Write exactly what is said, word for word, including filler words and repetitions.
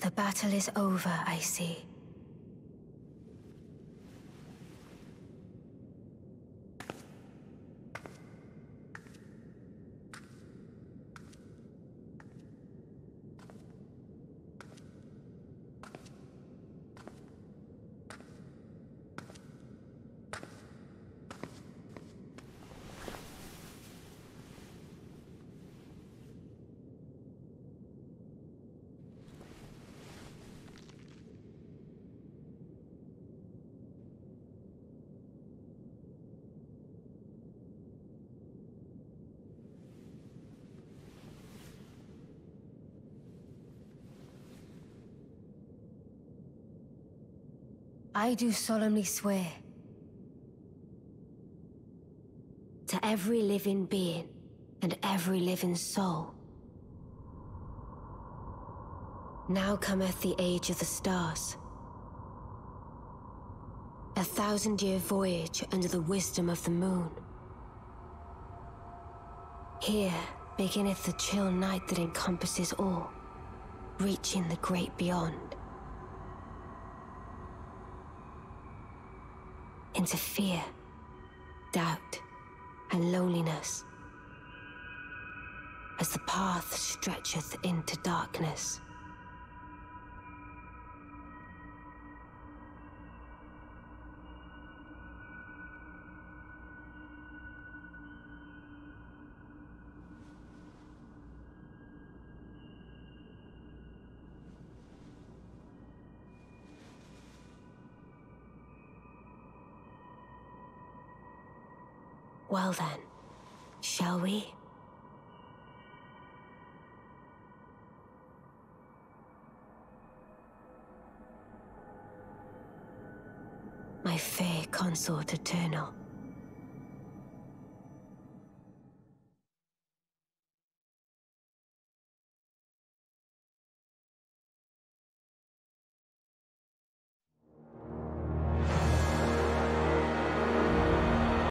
The battle is over, I see. I do solemnly swear to every living being and every living soul. Now cometh the age of the stars, a thousand-year voyage under the wisdom of the moon. Here beginneth the chill night that encompasses all, reaching the great beyond. Into fear, doubt, and loneliness, as the path stretcheth into darkness. Well then, shall we? My fair consort eternal.